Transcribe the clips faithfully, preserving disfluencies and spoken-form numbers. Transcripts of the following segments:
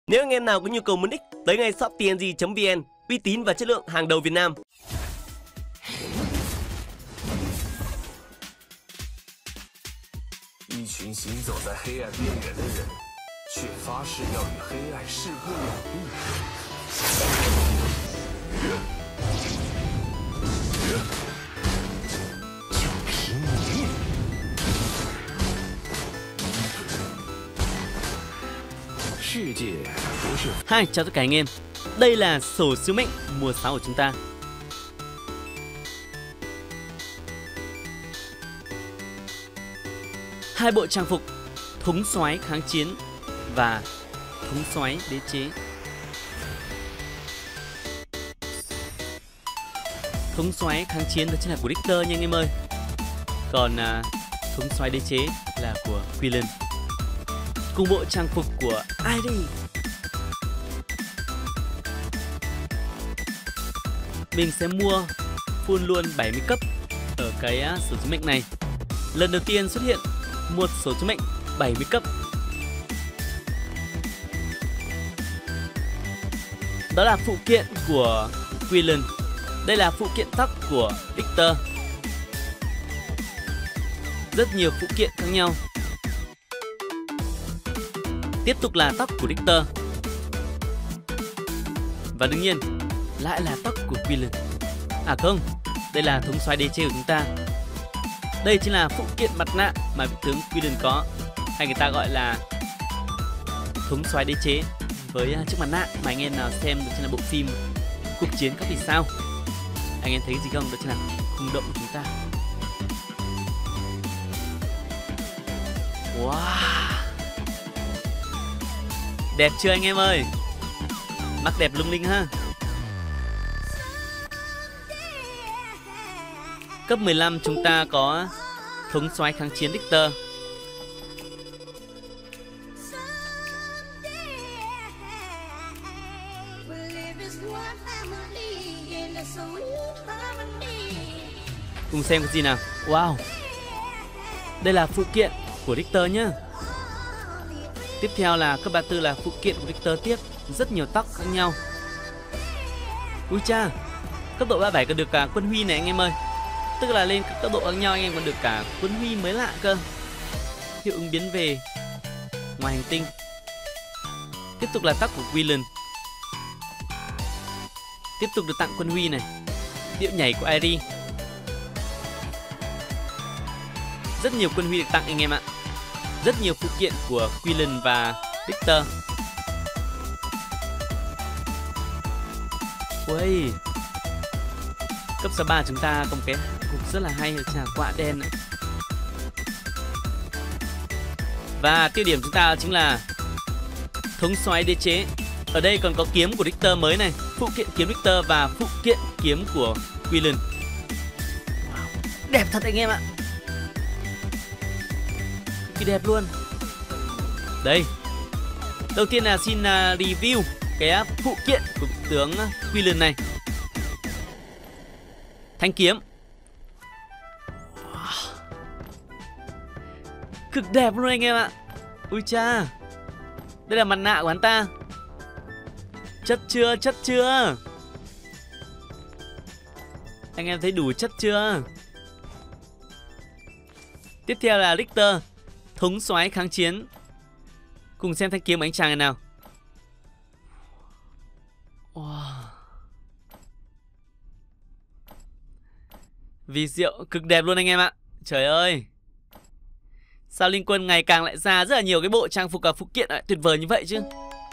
Nếu anh em nào có nhu cầu muốn nick, tới ngay shop tng chấm vn, uy tín và chất lượng hàng đầu Việt Nam. 一群行走在黑暗边缘的人，却发誓要与黑暗势不两立。就凭你！ 世界不是 Hi, chào tất cả anh em. Đây là sổ sứ mệnh mùa sáu của chúng ta. Hai bộ trang phục thống soái kháng chiến và thống soái đế chế. Thống soái kháng chiến đó chính là của Richter nha anh em ơi. Còn à, thống soái đế chế là của Quillen. Cùng bộ trang phục của Airi. Mình sẽ mua full luôn bảy mươi cấp ở cái uh, sổ số mệnh này. Lần đầu tiên xuất hiện một sổ số mệnh bảy mươi cấp. Đó là phụ kiện của Quillen. Đây là phụ kiện tóc của Richter. Rất nhiều phụ kiện khác nhau. Tiếp tục là tóc của Richter. Và đương nhiên lại là tóc của Quillen. À không, đây là thống soái đế chế của chúng ta. Đây chính là phụ kiện mặt nạ mà vị tướng Quillen có, hay người ta gọi là thống soái đế chế với chiếc mặt nạ mà anh em nào xem được trên là bộ phim Cuộc chiến các vì sao. Anh em thấy gì không? Đó chính là khung động của chúng ta. Wow, đẹp chưa anh em ơi? Mặc đẹp lung linh ha. Cấp mười lăm chúng ta có thống soái kháng chiến Richter. Cùng xem cái gì nào. Wow, đây là phụ kiện của Richter nhá. Tiếp theo là cấp ba mươi tư là phụ kiện của Richter tiếp. Rất nhiều tóc khác nhau. Ui cha, cấp độ ba mươi bảy còn được cả quân huy này anh em ơi. Tức là lên các cấp độ khác nhau anh em còn được cả quân huy mới lạ cơ. Hiệu ứng biến về ngoài hành tinh. Tiếp tục là tóc của Quillen. Tiếp tục được tặng quân huy này. Điệu nhảy của Airi. Rất nhiều quân huy được tặng anh em ạ. Rất nhiều phụ kiện của Quillen và Richter. Ui, cấp sáu ba chúng ta có một cái cục rất là hay là trà quạ đen này. Và tiêu điểm chúng ta chính là thống soái đế chế. Ở đây còn có kiếm của Richter mới này, phụ kiện kiếm Richter và phụ kiện kiếm của Quillen. Đẹp thật anh em ạ. Cực kỳ đẹp luôn. Đây, đầu tiên là xin review cái phụ kiện của tướng Quillen này. Thanh kiếm. Wow, cực đẹp luôn anh em ạ. Ui cha, đây là mặt nạ của hắn ta. Chất chưa, chất chưa? Anh em thấy đủ chất chưa? Tiếp theo là Richter, thống soái kháng chiến. Cùng xem thanh kiếm của anh chàng này nào. Wow, vì diệu cực đẹp luôn anh em ạ. Trời ơi, sao Linh Quân ngày càng lại ra rất là nhiều cái bộ trang phục và phụ kiện lại tuyệt vời như vậy chứ.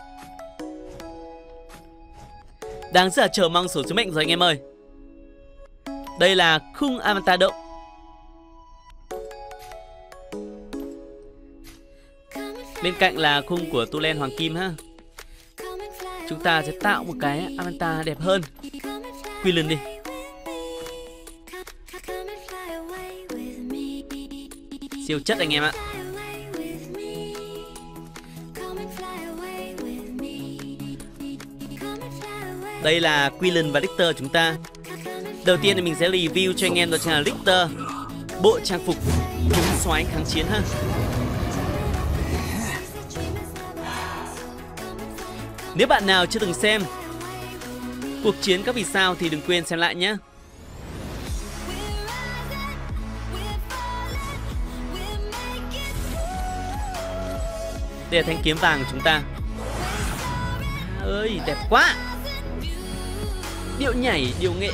Đang rất là chờ mong sổ số mệnh rồi anh em ơi. Đây là khung avatar động. Bên cạnh là khung của Tu Len Hoàng Kim ha. Chúng ta sẽ tạo một cái avatar đẹp hơn. Quillen đi. Siêu chất anh em ạ. Đây là Quillen và Richter chúng ta. Đầu tiên thì mình sẽ review cho anh em đó chính là Richter, bộ trang phục thống soái kháng chiến ha. Nếu bạn nào chưa từng xem cuộc chiến các vì sao thì đừng quên xem lại nhé. Đây là thanh kiếm vàng của chúng ta. Ơi, đẹp quá. Điệu nhảy, điệu nghệ.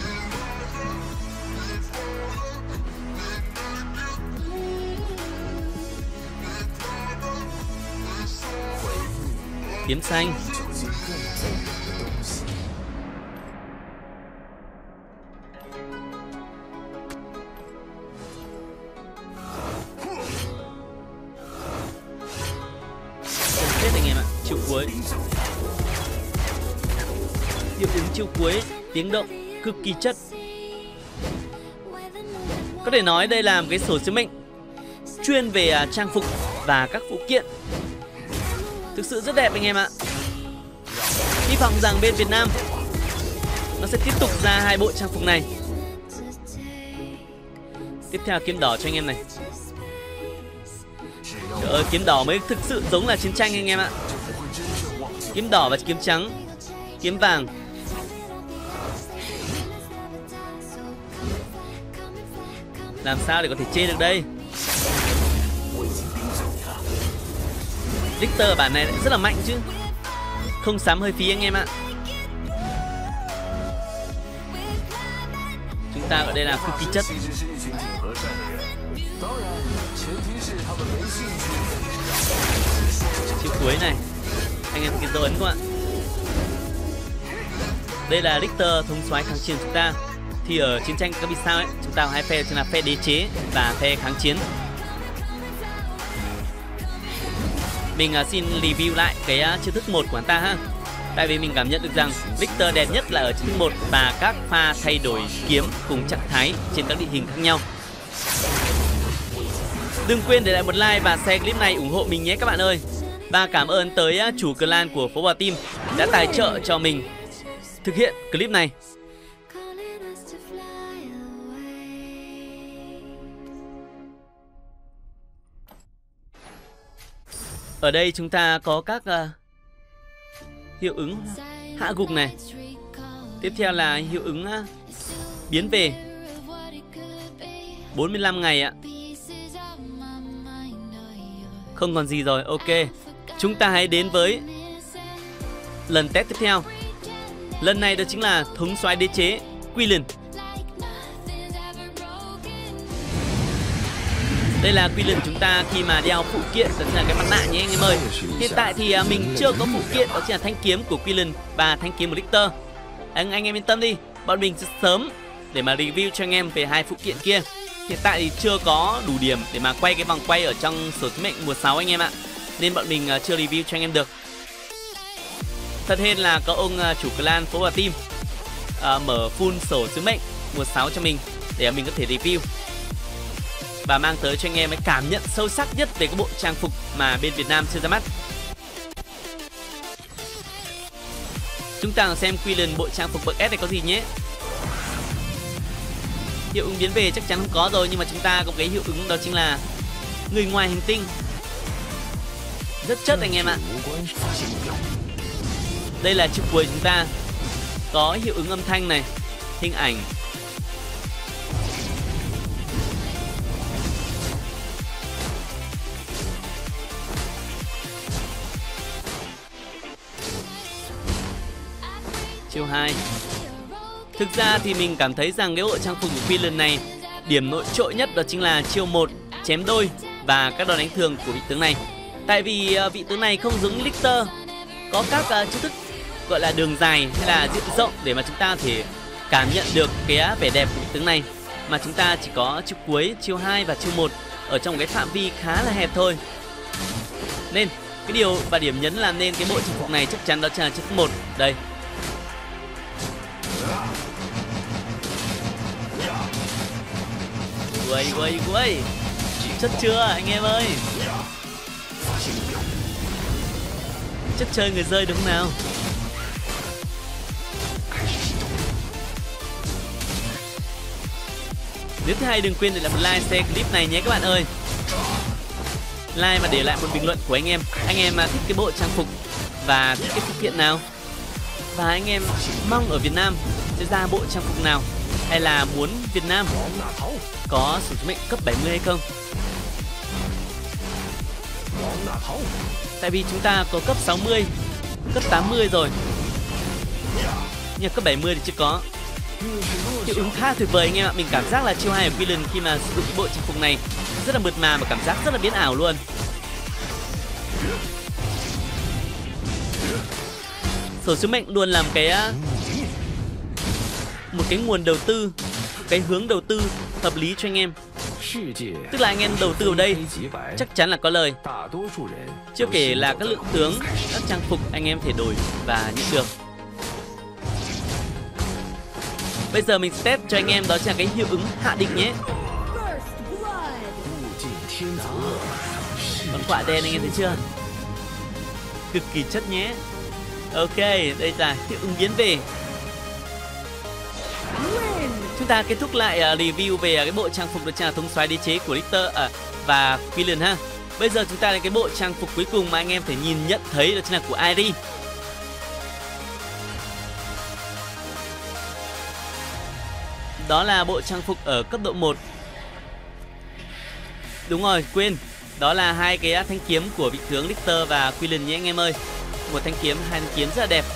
Kiếm xanh. Hết anh em ạ, chiêu cuối. Hiệu ứng chiêu cuối, tiếng động cực kỳ chất. Có thể nói đây là một cái sổ sứ mệnh chuyên về uh, trang phục và các phụ kiện. Thực sự rất đẹp anh em ạ. Hy vọng rằng bên Việt Nam nó sẽ tiếp tục ra hai bộ trang phục này. Tiếp theo kiếm đỏ cho anh em này. Trời ơi, kiếm đỏ mới thực sự giống là chiến tranh anh em ạ. Kiếm đỏ và kiếm trắng, kiếm vàng. Làm sao để có thể chê được đây? Richter bản này lại rất là mạnh chứ. Không sắm hơi phí anh em ạ. Chúng ta ở đây là cực kỳ chất. Chiêu cuối này, anh em cái dấu ấn không ạ? Đây là Richter thống soái kháng chiến chúng ta. Thì ở chiến tranh các vì sao ấy, chúng ta có hai phe, chính là phe đế chế và phe kháng chiến. Mình uh, xin review lại cái uh, chiêu thức một của anh ta ha. Tại vì mình cảm nhận được rằng Richter đẹp nhất là ở chiêu thức một và các pha thay đổi kiếm cùng trạng thái trên các địa hình khác nhau. Đừng quên để lại một like và share clip này ủng hộ mình nhé các bạn ơi. Và cảm ơn tới uh, chủ clan của Phố Bò Team đã tài trợ cho mình thực hiện clip này. Ở đây chúng ta có các uh, hiệu ứng hạ gục này. Tiếp theo là hiệu ứng uh, biến về bốn mươi lăm ngày ạ. Không còn gì rồi, ok. Chúng ta hãy đến với lần test tiếp theo. Lần này đó chính là thống soái đế chế Quillen. Đây là Quillen chúng ta khi mà đeo phụ kiện, đó chính là cái mặt nạ nhé anh em ơi. Hiện tại thì mình chưa có phụ kiện, đó chính là thanh kiếm của Quillen và thanh kiếm của Richter. Anh, anh em yên tâm đi, bọn mình sẽ sớm để mà review cho anh em về hai phụ kiện kia. Hiện tại thì chưa có đủ điểm để mà quay cái vòng quay ở trong sổ sứ mệnh mùa sáu anh em ạ, nên bọn mình chưa review cho anh em được. Thật hên là có ông chủ clan Phố Bò Team uh, mở full sổ sứ mệnh mùa sáu cho mình để mình có thể review và mang tới cho anh em cái cảm nhận sâu sắc nhất về cái bộ trang phục mà bên Việt Nam chưa ra mắt. Chúng ta cùng xem Quillen bộ trang phục bậc S này có gì nhé. Hiệu ứng biến về chắc chắn không có rồi, nhưng mà chúng ta có cái hiệu ứng đó chính là người ngoài hành tinh. Rất chất anh em ạ. Đây là chiếc cuối chúng ta có hiệu ứng âm thanh này, hình ảnh. Chiêu hai. Thực ra thì mình cảm thấy rằng cái bộ trang phục của Quillen này, điểm nổi trội nhất đó chính là chiêu một chém đôi và các đòn đánh thường của vị tướng này. Tại vì uh, vị tướng này không giống Richter có các uh, chiêu thức gọi là đường dài hay là diện rộng để mà chúng ta có thể cảm nhận được cái vẻ đẹp của vị tướng này, mà chúng ta chỉ có chiêu cuối, chiêu hai và chiêu một ở trong cái phạm vi khá là hẹp thôi. Nên cái điều và điểm nhấn làm nên cái bộ trang phục này chắc chắn đó chính là chiêu một. Đây. Quay quay quay. Chất chưa anh em ơi? Chất chơi người rơi đúng không nào? Nếu thấy hay đừng quên để lại một like, share clip này nhé các bạn ơi. Like và để lại một bình luận của anh em. Anh em thích cái bộ trang phục và thích cái sự kiện nào? Và anh em mong ở Việt Nam sẽ ra bộ trang phục nào, hay là muốn Việt Nam có sử dụng mệnh cấp bảy mươi hay không? Tại vì chúng ta có cấp sáu mươi, cấp tám mươi rồi, nhưng cấp bảy mươi thì chưa có. Hiệu ứng khá tuyệt vời anh em ạ. Mình cảm giác là chiêu hai của Villain khi mà sử dụng cái bộ trang phục này rất là mượt mà và cảm giác rất là biến ảo luôn. Sổ sứ mệnh luôn làm cái một cái nguồn đầu tư, cái hướng đầu tư hợp lý cho anh em. Tức là anh em đầu tư ở đây chắc chắn là có lời. Chưa kể là các lượng tướng, các trang phục anh em thể đổi và nhận được. Bây giờ mình sẽ test cho anh em đó chính là cái hiệu ứng hạ định nhé. Con quạ đen anh em thấy chưa? Cực kỳ chất nhé. Ok, đây là hiệu ứng biến về. Chúng ta kết thúc lại uh, review về uh, cái bộ trang phục được trang là thống soái đế chế của Richter uh, và Villain ha. Bây giờ chúng ta đến cái bộ trang phục cuối cùng mà anh em phải nhìn nhận thấy đó chính là của Airi. Đó là bộ trang phục ở cấp độ một. Đúng rồi, quên. Đó là hai cái thanh kiếm của vị tướng Richter và Villain nhé anh em ơi. Một thanh kiếm, hai thanh kiếm rất là đẹp.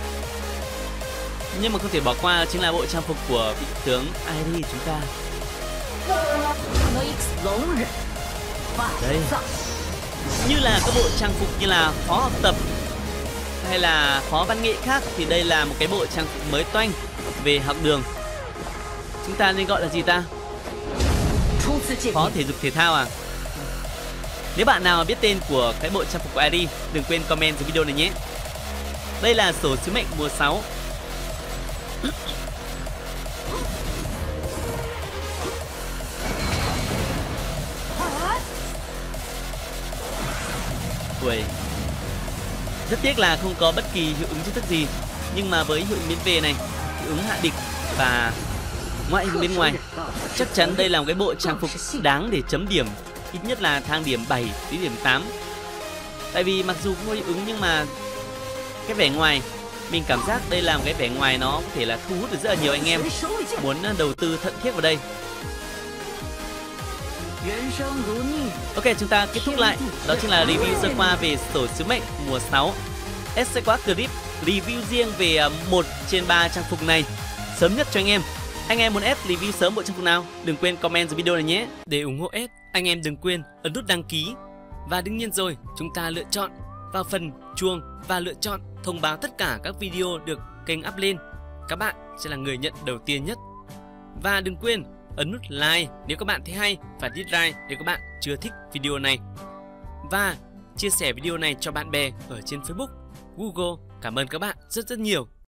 Nhưng mà không thể bỏ qua chính là bộ trang phục của vị tướng Airi chúng ta. Đây. Như là các bộ trang phục như là phó học tập hay là phó văn nghệ khác thì đây là một cái bộ trang phục mới toanh về học đường. Chúng ta nên gọi là gì ta? Phó thể dục thể thao à? Nếu bạn nào biết tên của cái bộ trang phục của Airi, đừng quên comment dưới video này nhé. Đây là sổ sứ mệnh mùa sáu. Ui. Rất tiếc là không có bất kỳ hiệu ứng chính thức gì. Nhưng mà với hiệu ứng biến về này, hiệu ứng hạ địch và ngoại hình bên ngoài, chắc chắn đây là một cái bộ trang phục đáng để chấm điểm. Ít nhất là thang điểm bảy đến điểm tám. Tại vì mặc dù không có hiệu ứng nhưng mà cái vẻ ngoài, mình cảm giác đây là một cái vẻ ngoài nó có thể là thu hút được rất là nhiều anh em muốn đầu tư thận thiết vào đây. Ok, chúng ta kết thúc lại. Đó chính là review sơ qua về sổ sứ mệnh mùa sáu. ét xê Quad Clip review riêng về một trên ba trang phục này sớm nhất cho anh em. Anh em muốn ép review sớm bộ trang phục nào? Đừng quên comment dưới video này nhé. Để ủng hộ ép, anh em đừng quên ấn nút đăng ký. Và đương nhiên rồi, chúng ta lựa chọn vào phần chuông và lựa chọn thông báo tất cả các video được kênh up lên. Các bạn sẽ là người nhận đầu tiên nhất. Và đừng quên ấn nút like nếu các bạn thấy hay và dislike nếu các bạn chưa thích video này. Và chia sẻ video này cho bạn bè ở trên Facebook, Google. Cảm ơn các bạn rất rất nhiều.